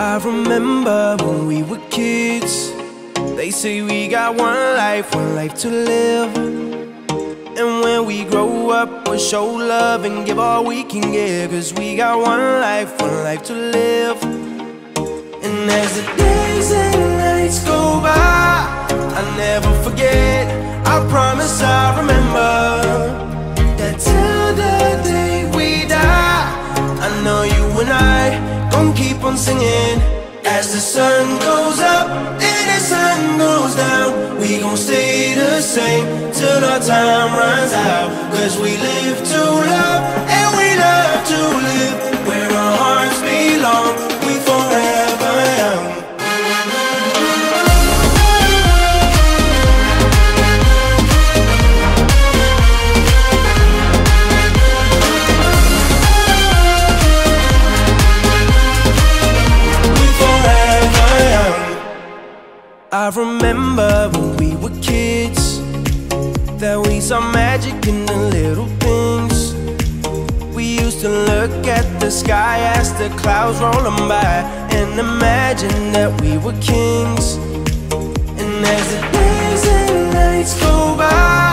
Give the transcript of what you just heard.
I remember when we were kids. They say we got one life to live. And when we grow up, we'll show love and give all we can give. Cause we got one life to live. And as the days and nights go by, I never forget, I promise I remember, that till the day we die, I know you and I gon' keep on singing. As the sun goes up and the sun goes down, we gon' stay the same till our time runs out. Cause we live to love and we love to live. Where our hearts belong, we forever young. I remember when we were kids, that we saw magic in the little things. We used to look at the sky as the clouds rolling by, and imagine that we were kings. And as the days and nights go by,